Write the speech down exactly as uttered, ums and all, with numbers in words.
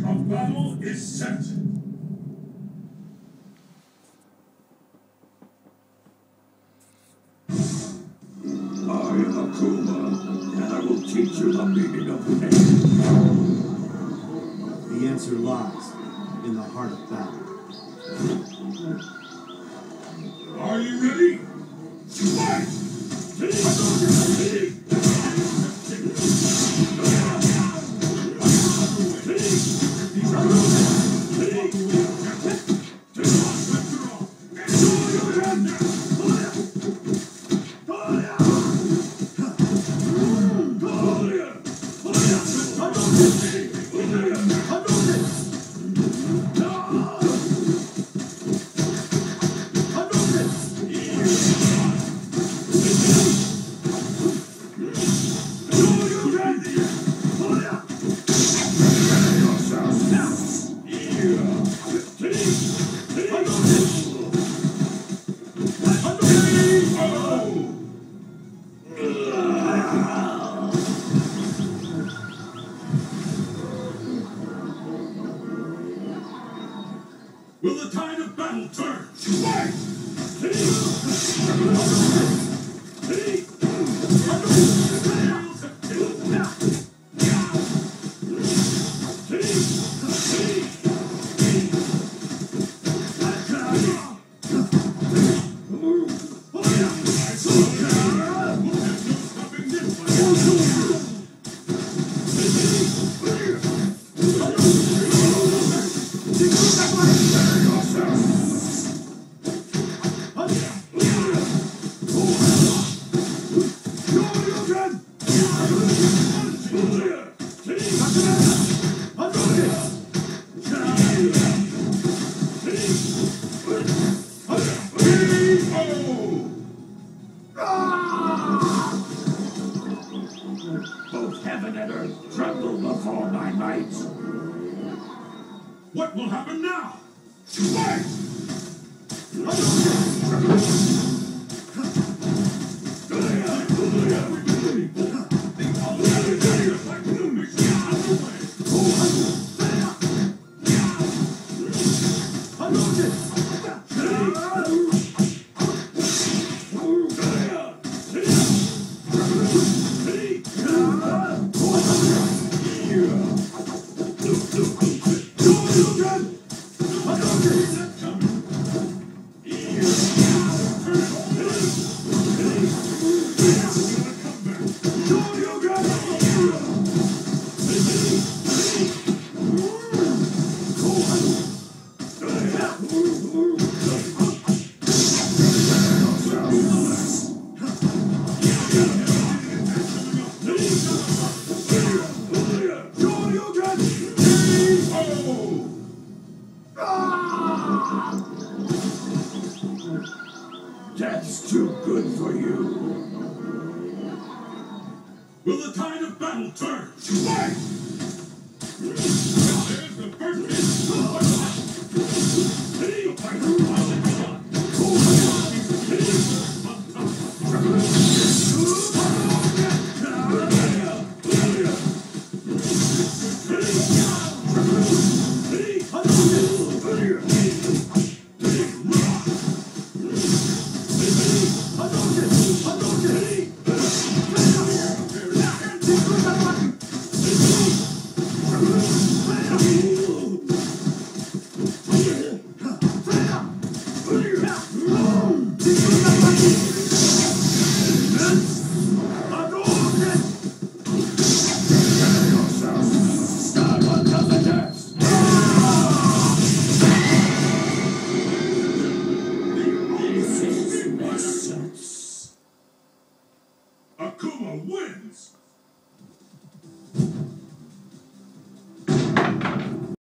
of battle is set. I am Akuma, and I will teach you the meaning of pain. The answer lies in the heart of battle. Are you ready? Fight! Will the tide of battle turn? Fight! Both heaven and earth tremble before my might. What will happen now? Fight! That's too good for you. Will the tide of battle turn? Fight! There's the first hit. The fighter Akuma wins!